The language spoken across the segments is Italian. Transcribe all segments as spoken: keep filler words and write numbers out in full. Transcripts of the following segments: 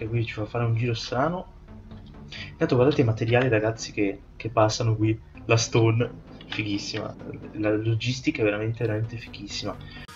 che qui ci fa fare un giro strano. Intanto guardate i materiali, ragazzi, che, che passano qui. La stone, fighissima. La logistica è veramente, veramente fighissima.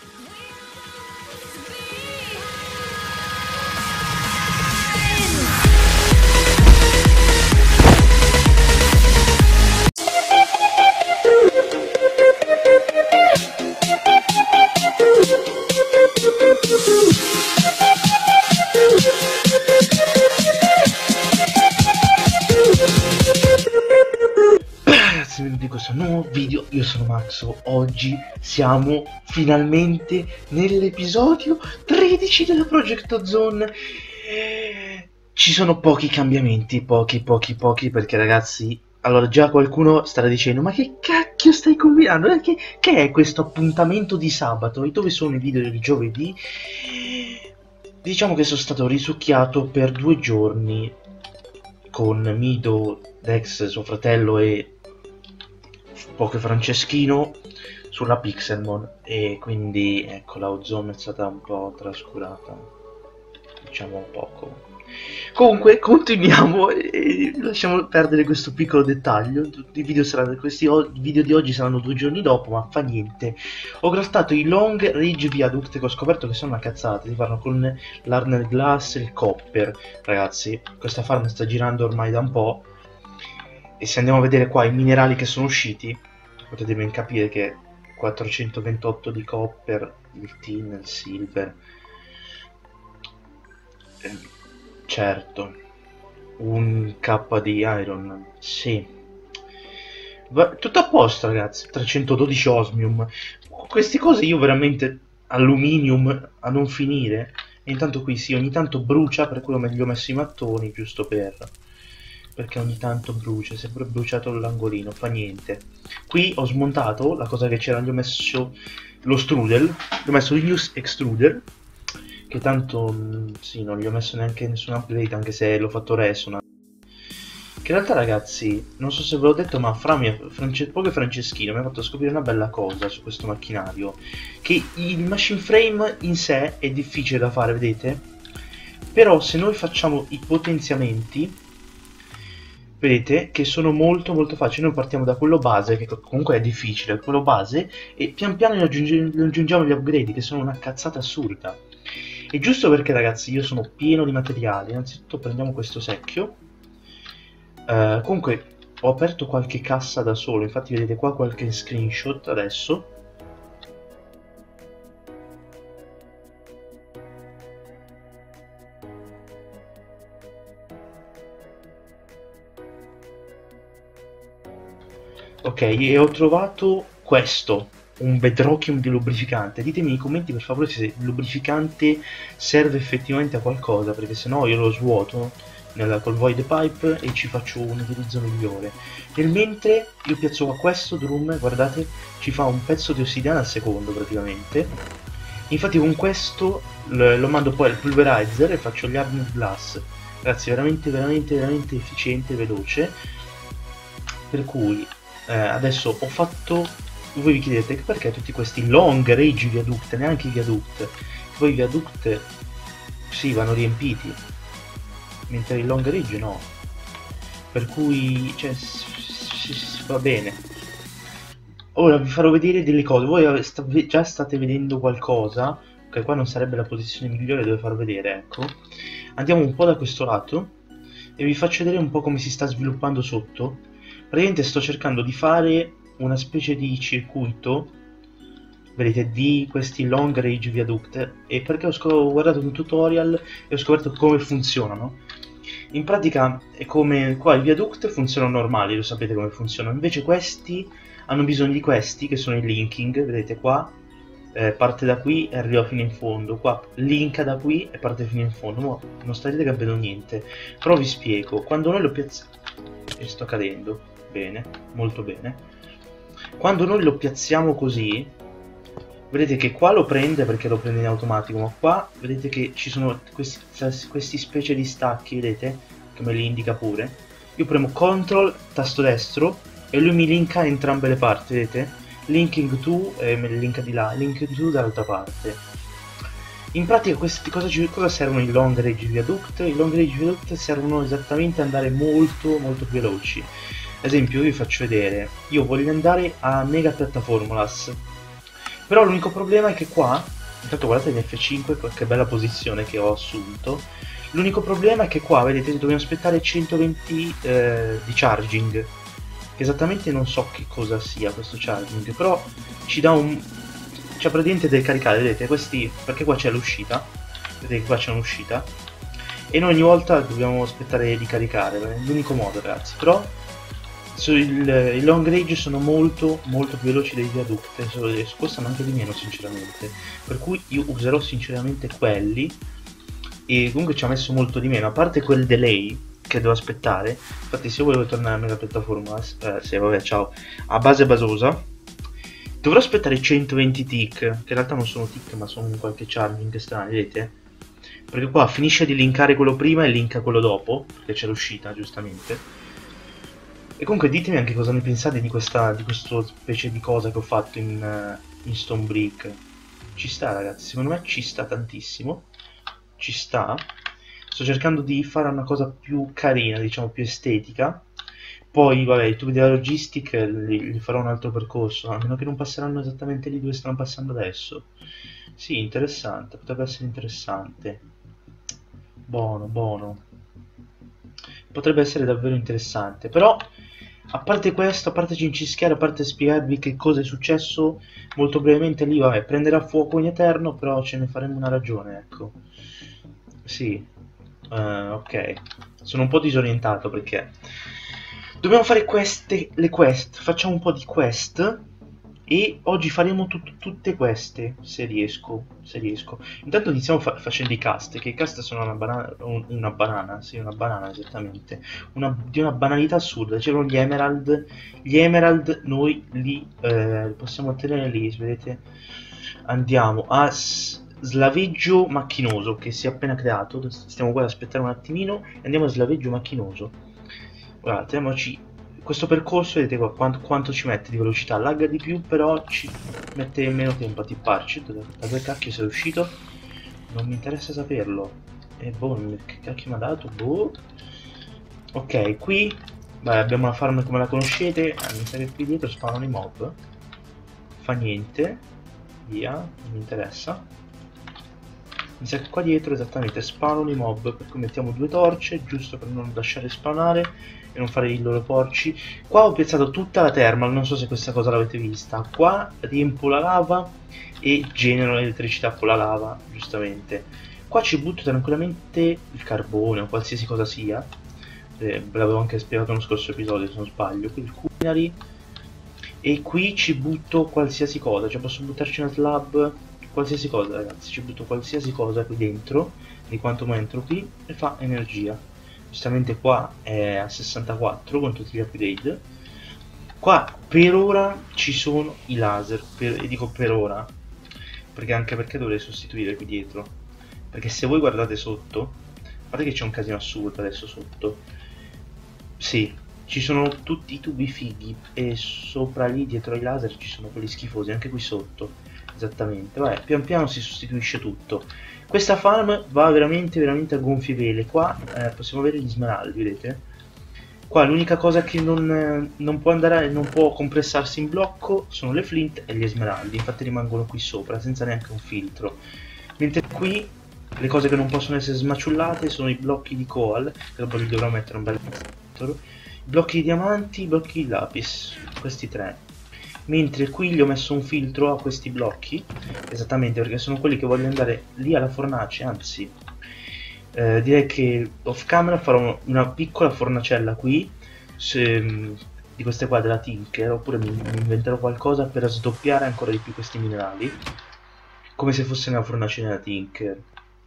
Di questo nuovo video, io sono Maxo. Oggi siamo finalmente nell'episodio tredici della Project Ozone. Ci sono pochi cambiamenti, pochi pochi pochi, perché ragazzi, allora già qualcuno starà dicendo: ma che cacchio stai combinando? Che, che è questo appuntamento di sabato? E dove sono i video del giovedì? Diciamo che sono stato risucchiato per due giorni con Mido, Dex, suo fratello, e Poke Franceschino sulla Pixelmon, e quindi ecco, la Ozone è stata un po' trascurata, diciamo un poco. Comunque continuiamo e lasciamo perdere questo piccolo dettaglio. I video, saranno, questi i video di oggi saranno due giorni dopo, ma fa niente. Ho craftato i Long Range Viaduct, che ho scoperto che sono una cazzata. Si fanno con l'Arner Glass e il Copper. Ragazzi, questa farm sta girando ormai da un po'. E se andiamo a vedere qua i minerali che sono usciti, potete ben capire che quattrocentoventotto di copper, il tin, il silver, eh, certo, un K di iron, sì, va, tutto a posto ragazzi. Trecentododici osmium, queste cose io veramente, aluminium a non finire. E intanto qui sì, ogni tanto brucia, per cui ho meglio messo i mattoni, giusto per... perché ogni tanto brucia, sempre bruciato l'angolino, fa niente. Qui ho smontato la cosa che c'era, gli ho messo lo strudel, gli ho messo il news extruder, che tanto, mh, sì, non gli ho messo neanche nessun upgrade, anche se l'ho fatto resonance. Che in realtà ragazzi, non so se ve l'ho detto, ma fra me, France, Poke Franceschino mi ha fatto scoprire una bella cosa su questo macchinario, che il machine frame in sé è difficile da fare, vedete? Però se noi facciamo i potenziamenti, vedete che sono molto molto facili. Noi partiamo da quello base, che comunque è difficile, quello base, e pian piano aggiungiamo gli upgrade, che sono una cazzata assurda. E giusto perché ragazzi io sono pieno di materiali, innanzitutto prendiamo questo secchio. Uh, comunque ho aperto qualche cassa da solo, infatti vedete qua qualche screenshot adesso. Ok, e ho trovato questo, un bedrockium di lubrificante. Ditemi nei commenti per favore se il lubrificante serve effettivamente a qualcosa, perché sennò io lo svuoto nella, col void pipe e ci faccio un utilizzo migliore. Nel mentre io piazzo qua questo drum, guardate, ci fa un pezzo di ossidiana al secondo praticamente. Infatti con questo lo mando poi al pulverizer e faccio gli hardened glass. Ragazzi, veramente veramente veramente efficiente e veloce. Per cui Eh, adesso ho fatto, voi vi chiedete perché tutti questi long range viaduct, neanche i viaduct, poi i viaduct sì vanno riempiti, mentre il long range no, per cui cioè, va bene. Ora vi farò vedere delle cose, voi sta, già state vedendo qualcosa, che qua non sarebbe la posizione migliore dove far vedere, ecco. Andiamo un po' da questo lato e vi faccio vedere un po' come si sta sviluppando sotto. Praticamente sto cercando di fare una specie di circuito, vedete, di questi long range viaduct, e perché ho, ho guardato un tutorial e ho scoperto come funzionano. In pratica è come qua i viaduct funzionano normali, lo sapete come funzionano, invece questi hanno bisogno di questi che sono i linking, vedete qua, eh, parte da qui e arriva fino in fondo, qua linka da qui e parte fino in fondo. Mo non state che vedo niente, però vi spiego. Quando noi lo piazziamo, e sto cadendo, bene, molto bene, quando noi lo piazziamo così, vedete che qua lo prende perché lo prende in automatico, ma qua vedete che ci sono questi, questi specie di stacchi, vedete, che me li indica pure. Io premo control, tasto destro, e lui mi linka entrambe le parti, vedete? Linking to, e me li linka di là, linking to dall'altra parte. In pratica questi, cosa, ci, cosa servono i long range viaduct? I long range viaduct servono esattamente ad andare molto molto più veloci. Ad esempio io vi faccio vedere, io voglio andare a Mega Piattaformulas, però l'unico problema è che qua, intanto guardate l'F cinque, che bella posizione che ho assunto, l'unico problema è che qua, vedete, dobbiamo aspettare centoventi eh, di charging, che esattamente non so che cosa sia questo charging, però ci dà un... cioè praticamente deve caricare, vedete, questi, perché qua c'è l'uscita, vedete che qua c'è un'uscita, e noi ogni volta dobbiamo aspettare di caricare, è l'unico modo ragazzi, però i long range sono molto molto più veloci dei viaduct, e costano anche di meno sinceramente, per cui io userò sinceramente quelli, e comunque ci ha messo molto di meno, a parte quel delay che devo aspettare. Infatti se io volevo tornare a Mega Piattaforma, eh, sì vabbè ciao, a base basosa, dovrò aspettare centoventi tick, che in realtà non sono tick ma sono qualche charging strano, vedete? Perché qua finisce di linkare quello prima e linka quello dopo, perché c'è l'uscita giustamente. E comunque ditemi anche cosa ne pensate di questa di questo specie di cosa che ho fatto in, uh, in Stonebrick. Ci sta ragazzi, secondo me ci sta tantissimo, ci sta. Sto cercando di fare una cosa più carina, diciamo più estetica. Poi vabbè, i tubi della logistica li, li farò un altro percorso, a meno che non passeranno esattamente lì dove stanno passando adesso. Sì, interessante, potrebbe essere interessante. Buono, buono. Potrebbe essere davvero interessante, però a parte questo, a parte cincischiare, a parte spiegarvi che cosa è successo molto brevemente lì, vabbè, prenderà fuoco in eterno, però ce ne faremo una ragione, ecco. Sì, uh, ok, sono un po' disorientato perché dobbiamo fare queste, le quest, facciamo un po' di quest e oggi faremo tut tutte queste, se riesco, se riesco. Intanto iniziamo fa facendo i cast, che i cast sono una banana, un, una banana, sì, una banana esattamente, una, di una banalità assurda. C'erano gli emerald, gli emerald noi li eh, possiamo ottenere lì, vedete? Andiamo a slaveggio macchinoso, che si è appena creato, stiamo qua ad aspettare un attimino, e andiamo a slaveggio macchinoso. Guarda, teniamoci questo percorso, vedete qua quanto, quanto ci mette di velocità, lagga di più, però ci mette meno tempo a tipparci. Da dove cacchio sei uscito? Non mi interessa saperlo. E boh, che cacchio mi ha dato? Boh. Ok, qui beh, abbiamo una farm come la conoscete. Ah, mi sa che qui dietro spawnano i mob. Fa niente. Via, non mi interessa. Mi sa che qua dietro esattamente spawnano i mob, per cui mettiamo due torce, giusto per non lasciare spawnare e non fare i loro porci. Qua ho piazzato tutta la thermal, non so se questa cosa l'avete vista. Qua riempo la lava e genero elettricità con la lava, giustamente. Qua ci butto tranquillamente il carbone o qualsiasi cosa sia. Eh, ve l'avevo anche spiegato nello scorso episodio se non sbaglio. Qui il culinary. E qui ci butto qualsiasi cosa, cioè posso buttarci una slab, qualsiasi cosa ragazzi, ci butto qualsiasi cosa qui dentro, di quanto mo entro qui, e fa energia. Giustamente qua è a sessantaquattro con tutti gli upgrade. Qua per ora ci sono i laser, per, e dico per ora, perché anche perché dovrei sostituire qui dietro. Perché se voi guardate sotto, guardate che c'è un casino assurdo adesso sotto. Sì, ci sono tutti i tubi fighi e sopra lì dietro ai laser ci sono quelli schifosi, anche qui sotto. Esattamente, vabbè, pian piano si sostituisce tutto. Questa farm va veramente veramente a gonfie vele. Qua eh, possiamo avere gli smeraldi, vedete? Qua l'unica cosa che non, eh, non può andare, non può compressarsi in blocco sono le flint e gli smeraldi, infatti rimangono qui sopra senza neanche un filtro. Mentre qui le cose che non possono essere smaciullate sono i blocchi di coal, che dopo li dovrò mettere un bel filtro, i blocchi di diamanti, i blocchi di lapis, questi tre. Mentre qui gli ho messo un filtro a questi blocchi, esattamente perché sono quelli che voglio andare lì alla fornace, anzi eh, direi che off camera farò una piccola fornacella qui, se, di queste qua della Tinker, oppure mi, mi inventerò qualcosa per sdoppiare ancora di più questi minerali, come se fosse una fornace della Tinker.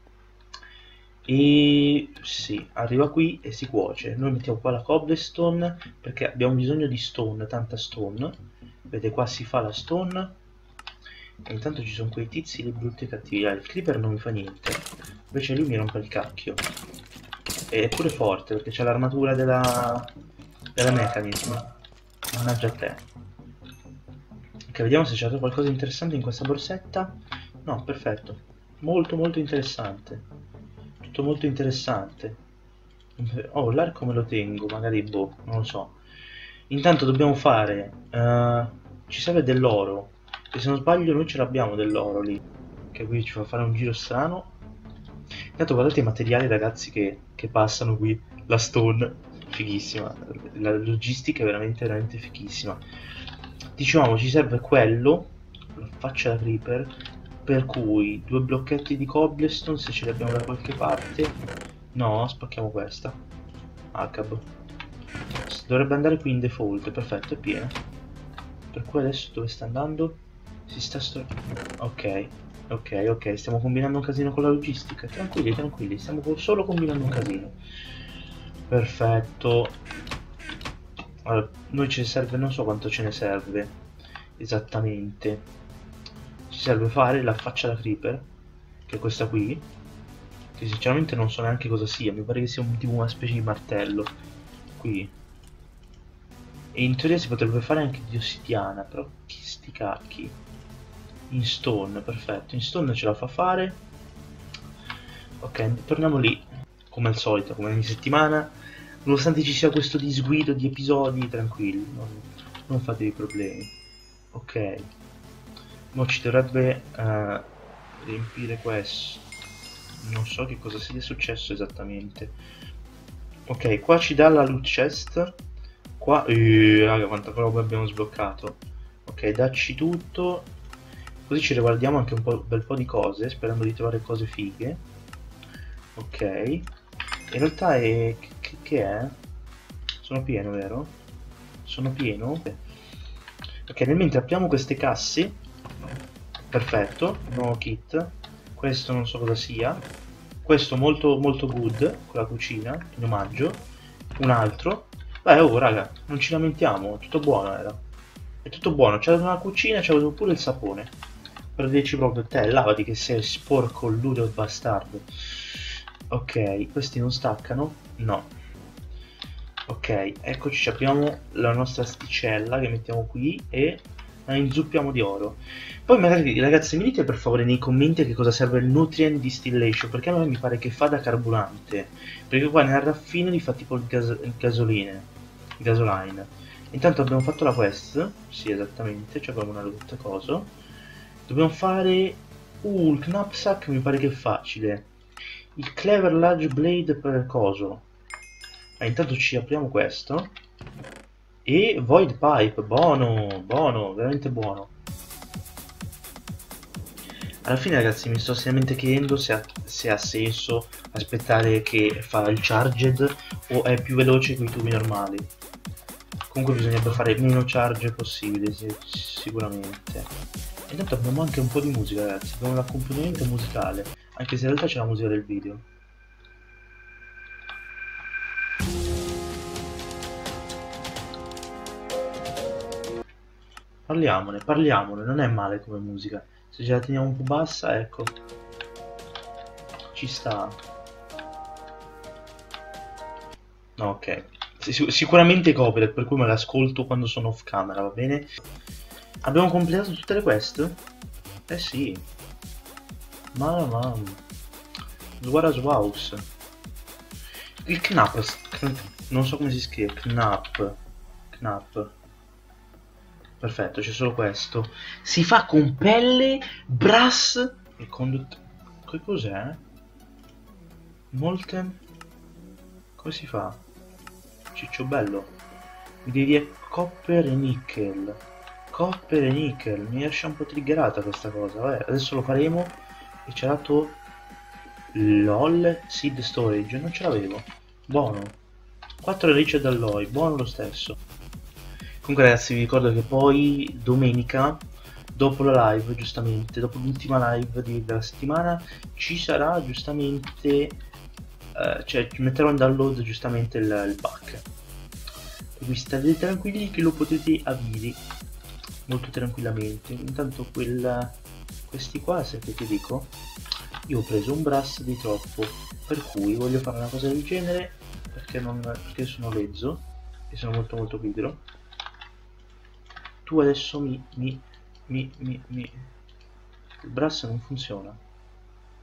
E sì, arriva qui e si cuoce. Noi mettiamo qua la cobblestone perché abbiamo bisogno di stone, tanta stone. Vedete qua si fa la stone. E intanto ci sono quei tizi lì brutti e cattivi. Ah, il creeper non mi fa niente, invece lui mi rompe il cacchio. E è pure forte perché c'è l'armatura della della mechanism. Mannaggia a te. Ok, vediamo se c'è qualcosa di interessante in questa borsetta. No, perfetto. molto molto interessante, tutto molto interessante. Oh, l'arco me lo tengo, magari boh, non lo so. Intanto dobbiamo fare, eh, ci serve dell'oro, e se non sbaglio noi ce l'abbiamo dell'oro lì, che qui ci fa fare un giro strano. Intanto guardate i materiali ragazzi che, che passano qui, la stone, fighissima, la logistica è veramente veramente fighissima. Dicevamo ci serve quello, la faccia da creeper, per cui due blocchetti di cobblestone se ce li abbiamo da qualche parte. No, spacchiamo questa. Acab. Dovrebbe andare qui in default, perfetto, è pieno. Per cui adesso dove sta andando? Si sta sto... Ok, ok, ok, stiamo combinando un casino con la logistica. Tranquilli, tranquilli, stiamo solo combinando un casino. Perfetto. Allora, noi ci serve, non so quanto ce ne serve esattamente. Ci serve fare la faccia da creeper, che è questa qui, che sinceramente non so neanche cosa sia, mi pare che sia un, tipo una specie di martello. Qui. E in teoria si potrebbe fare anche di ossidiana, però chi sti cacchi. In stone, perfetto, in stone ce la fa fare. Ok, torniamo lì, come al solito, come ogni settimana. Nonostante ci sia questo disguido di episodi, tranquilli, non, non fatevi problemi. Ok, ora ci dovrebbe uh, riempire questo. Non so che cosa sia successo esattamente. Ok, qua ci dà la loot chest. Qua, eh, raga, quanta roba abbiamo sbloccato. Ok, dacci tutto. Così ci riguardiamo anche un, po', un bel po' di cose, sperando di trovare cose fighe. Ok. In realtà è... Che, che è? Sono pieno, vero? Sono pieno? Ok, nel mentre apriamo queste casse. Perfetto, nuovo kit. Questo non so cosa sia. Questo molto molto good, con la cucina, in omaggio. Un altro. Beh, oh raga, non ci lamentiamo, tutto buono era. È tutto buono, c'è una cucina, c'è pure il sapone. Per dirci proprio, te, lavati che sei sporco, ludo e bastardo. Ok, questi non staccano? No. Ok, eccoci, abbiamo la nostra asticella che mettiamo qui e la inzuppiamo di oro. Poi magari ragazzi mi dite per favore nei commenti a che cosa serve il nutrient distillation, perché a me mi pare che fa da carburante. Perché qua nella raffine fa tipo il, gas il gasoline. Il gasoline. Intanto abbiamo fatto la quest, sì esattamente, cioè abbiamo una rotta cosa. Dobbiamo fare... Uh, il knapsack mi pare che è facile. Il clever large blade per coso. Ah, intanto ci apriamo questo. E void pipe, buono, buono, veramente buono. Alla fine ragazzi mi sto seriamente chiedendo se ha, se ha senso aspettare che fa il charged o è più veloce con i tubi normali. Comunque bisognerebbe fare meno charge possibile, sicuramente. E intanto abbiamo anche un po' di musica ragazzi, abbiamo l'accompagnamento musicale, anche se in realtà c'è la musica del video. Parliamone, parliamone, non è male come musica. Se ce la teniamo un po' bassa, ecco. Ci sta. No, ok. Sic sicuramente copyright, per cui me l'ascolto quando sono off camera, va bene? Abbiamo completato tutte le quest? Eh sì. Mamma mamma. Swara Swaus. Il Knap. Non so come si scrive. Knap. Knap. Perfetto, c'è solo questo. Si fa con pelle, brass e conduct... Che cos'è? Molten... Come si fa? Ciccio bello. Mi devi dire copper e nickel. Copper e nickel. Mi lascia un po' triggerata questa cosa. Vabbè, adesso lo faremo. E ci ha dato... LOL seed storage. Non ce l'avevo. Buono. quattro ricce d'alloy. Buono lo stesso. Comunque ragazzi vi ricordo che poi domenica, dopo la live, giustamente, dopo l'ultima live di, della settimana, ci sarà giustamente, eh, cioè metterò in download giustamente il, il pack. Quindi state tranquilli che lo potete avere molto tranquillamente. Intanto quel, questi qua, sapete che dico? Io ho preso un brass di troppo, per cui voglio fare una cosa del genere, perché, non, perché sono lezzo e sono molto molto pigro. Tu adesso mi, mi, mi, mi, mi... Il brass non funziona.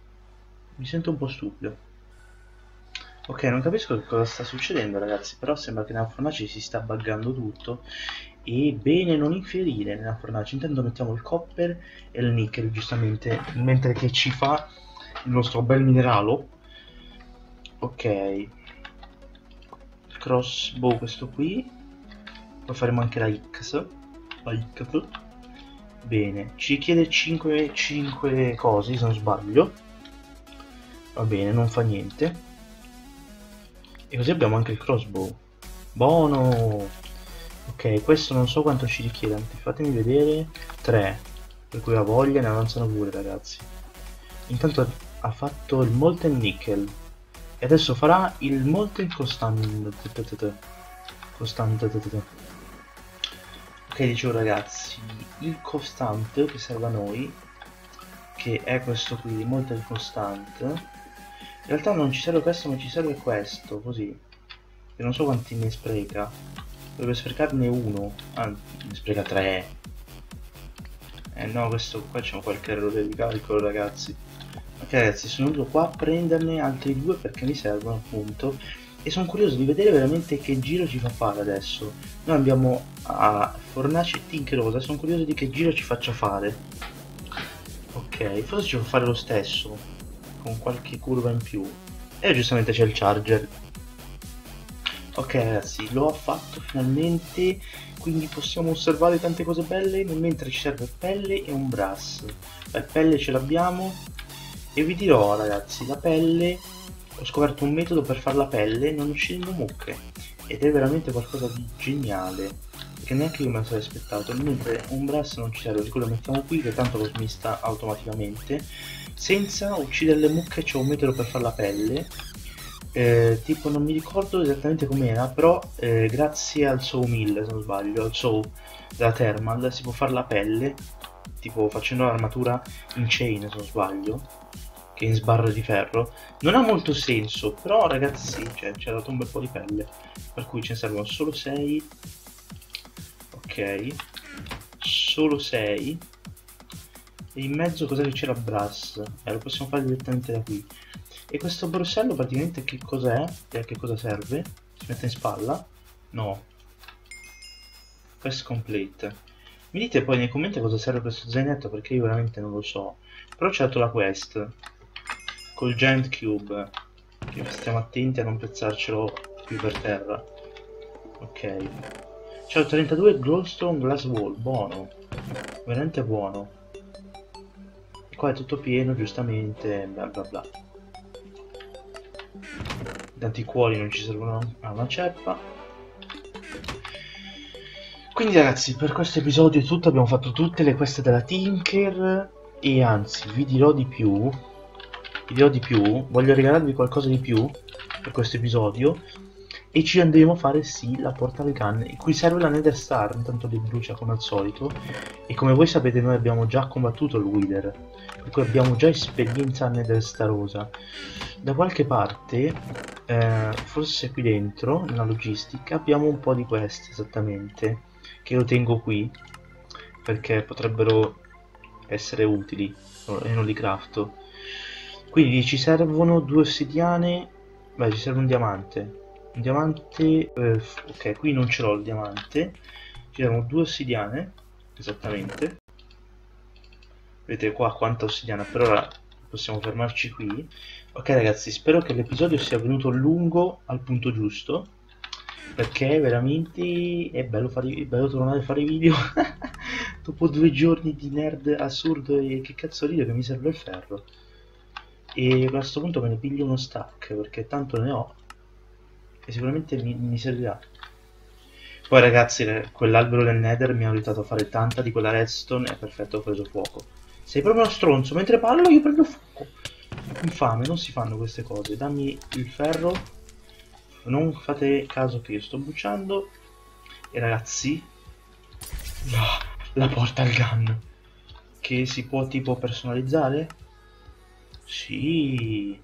Mi sento un po' stupido. Ok, non capisco che cosa sta succedendo, ragazzi, però sembra che nella fornace si sta buggando tutto. E bene non infierire nella fornace. Intanto mettiamo il copper e il nickel, giustamente, mentre che ci fa il nostro bel mineralo. Ok, crossbow questo qui. Poi faremo anche la X. La X. Bene, ci chiede cinque, cinque cose, se non sbaglio. Va bene, non fa niente. E così abbiamo anche il crossbow. Buono! Ok, questo non so quanto ci richiede, fatemi vedere. tre. Per cui ha voglia, ne avanzano pure, ragazzi. Intanto ha fatto il molten nickel. E adesso farà il molten costante. Costante. Ok, dicevo ragazzi, il costante che serve a noi, che è questo qui, molten costante. In realtà non ci serve questo, ma ci serve questo, così. Che non so quanti ne spreca. Dovrebbe sprecarne uno. Ah, ne spreca tre. Eh no, questo qua c'è qualche errore di calcolo, ragazzi. Ok ragazzi, sono venuto qua a prenderne altri due perché mi servono appunto. E sono curioso di vedere veramente che giro ci fa fare adesso. Noi abbiamo a fornace tinkerosa, sono curioso di che giro ci faccia fare. Ok, forse ci fa fare lo stesso, con qualche curva in più. E giustamente c'è il charger. Ok ragazzi, lo ha fatto finalmente, quindi possiamo osservare tante cose belle, mentre ci serve pelle e un brass. La pelle ce l'abbiamo, e vi dirò ragazzi, la pelle, ho scoperto un metodo per fare la pelle non uccidendo mucche, ed è veramente qualcosa di geniale, perché neanche io me lo sarei aspettato, mentre un brass non ci serve, per cui lo mettiamo qui che tanto lo smista automaticamente. Senza uccidere le mucche c'è un metodo per fare la pelle. Eh, tipo non mi ricordo esattamente com'era, però eh, grazie al sawmill, se non sbaglio, al saw della thermal si può fare la pelle, tipo facendo l'armatura in chain, se non sbaglio, che in sbarre di ferro. Non ha molto senso, però ragazzi sì, cioè, ci ha dato un bel po' di pelle, per cui ce ne servono solo sei. Ok, solo sei. E in mezzo cos'è che c'era brass? Eh, lo possiamo fare direttamente da qui. E questo borsello praticamente che cos'è? E a che cosa serve? Si mette in spalla? No. Quest complete. Mi dite poi nei commenti a cosa serve questo zainetto perché io veramente non lo so. Però c'è dato la quest. Col giant cube. Che stiamo attenti a non pezzarcelo qui per terra. Ok. C'è trentadue glowstone glass wall. Buono. Veramente buono. E qua è tutto pieno giustamente. Bla bla bla. Tanti cuori non ci servono a una ceppa. Quindi ragazzi, per questo episodio è tutto, abbiamo fatto tutte le quest della Tinker e anzi vi dirò di più, vi dirò di più, voglio regalarvi qualcosa di più per questo episodio e ci andremo a fare sì la Portal Gun, in cui serve la Nether Star, intanto li brucia come al solito e come voi sapete noi abbiamo già combattuto il Wither, per cui abbiamo già esperienza Nether Starosa. Da qualche parte, eh, forse qui dentro, nella logistica, abbiamo un po' di queste esattamente, che io tengo qui, perché potrebbero essere utili e non li crafto. Quindi ci servono due ossidiane, beh ci serve un diamante, un diamante, eh, ok qui non ce l'ho il diamante, ci servono due ossidiane, esattamente, vedete qua quanta ossidiana, per ora possiamo fermarci qui. Ok ragazzi, spero che l'episodio sia venuto lungo al punto giusto, perché veramente è bello, fare, è bello tornare a fare video dopo due giorni di nerd assurdo e che cazzo ride che mi serve il ferro. E a questo punto me ne piglio uno stack perché tanto ne ho e sicuramente mi, mi servirà. Poi ragazzi, quell'albero del nether mi ha aiutato a fare tanta di quella redstone e perfetto, ho preso fuoco. Sei proprio uno stronzo, mentre parlo io prendo fuoco. Infame, non si fanno queste cose. Dammi il ferro, non fate caso che io sto bruciando. E ragazzi, la, la portal gun che si può tipo personalizzare? Sì.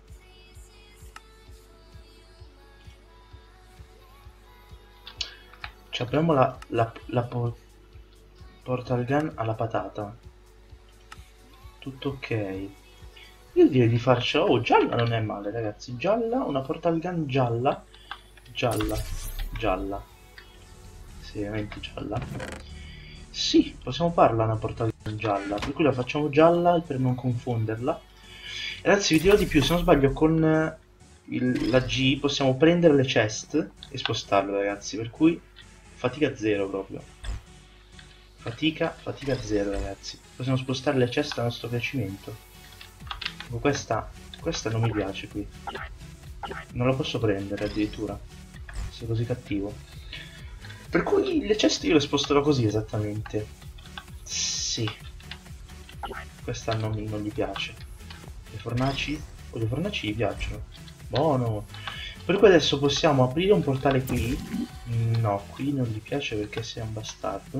Ci abbiamo la, la, la po portal gun alla patata. Tutto ok. Io direi di farcela. Oh, gialla non è male, ragazzi. Gialla, una portal gun gialla. Gialla, gialla. Seriamente gialla. Sì, possiamo farla una portal gun gialla. Per cui la facciamo gialla per non confonderla. Ragazzi, vi dirò di più. Se non sbaglio, con il, la G possiamo prendere le chest e spostarle, ragazzi. Per cui fatica zero proprio. Fatica, fatica zero, ragazzi. Possiamo spostare le chest a nostro piacimento. Questa, questa non mi piace qui. Non la posso prendere addirittura. Sei così cattivo. Per cui le ceste io le sposterò così esattamente. Sì. Questa non, non gli piace. Le fornaci? Oh, le fornaci gli piacciono. Buono. Per cui adesso possiamo aprire un portale qui. No, qui non gli piace perché sei un bastardo.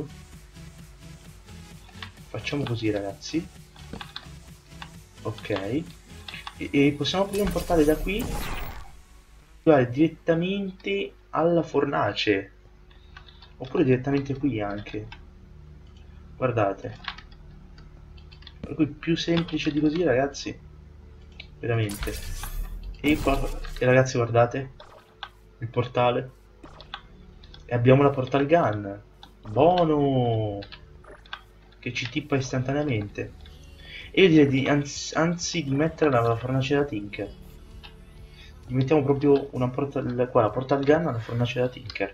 Facciamo così, ragazzi. Ok, e, e possiamo aprire un portale da qui, guarda, direttamente alla fornace, oppure direttamente qui anche, guardate, per cui più semplice di così, ragazzi, veramente. E qua, e ragazzi, guardate il portale, e abbiamo la portal gun, buono, che ci tippa istantaneamente. E io direi di, anzi, anzi di metterla alla fornace da Tinker. Gli mettiamo proprio una portal, qua la portal gun alla fornace da Tinker.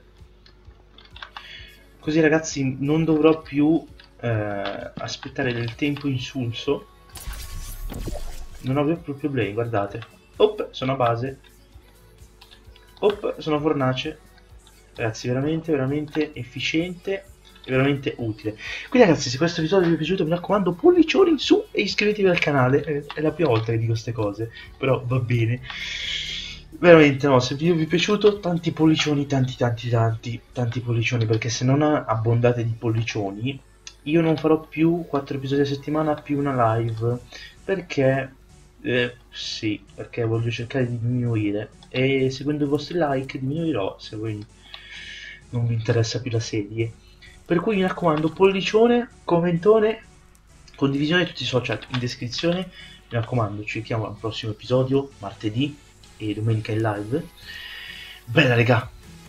Così, ragazzi, non dovrò più eh, aspettare del tempo insulso. Non avrò più problemi, guardate. Op, sono a base. Op, sono a fornace. Ragazzi, veramente, veramente efficiente. È veramente utile. Quindi, ragazzi, se questo episodio vi è piaciuto, mi raccomando, pollicioni in su e iscrivetevi al canale. È la prima volta che dico queste cose, però va bene. Veramente, no, se il video vi è piaciuto, tanti pollicioni, tanti tanti tanti tanti pollicioni, perché se non abbondate di pollicioni io non farò più quattro episodi a settimana più una live, perché eh, sì, perché voglio cercare di diminuire, e seguendo i vostri like diminuirò se voi non vi interessa più la serie. Per cui mi raccomando, pollicione, commentone, condivisione, tutti i social in descrizione. Mi raccomando, ci vediamo al prossimo episodio, martedì e domenica in live. Bella, regà!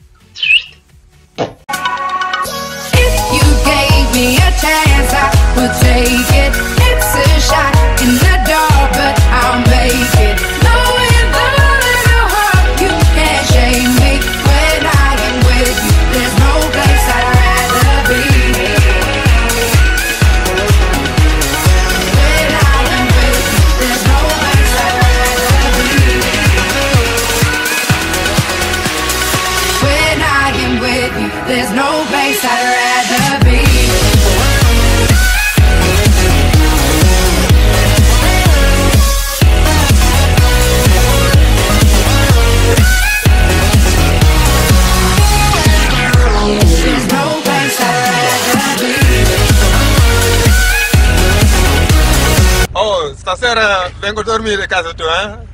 There's no place I'd rather be. There's no place I'd rather be. Oh, stasera vengo a dormire a casa tua, eh?